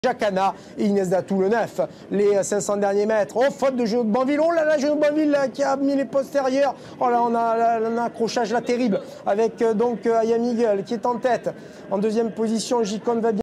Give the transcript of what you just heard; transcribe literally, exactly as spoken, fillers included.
Jacana et Inès Datou le neuf, les cinq cents derniers mètres. Oh, faute de Géo de Banville. Oh là là, Géo de Banville qui a mis les postérieurs. Oh là, on a un accrochage là terrible avec euh, donc Aya Miguel qui est en tête. En deuxième position, Gicon va bien.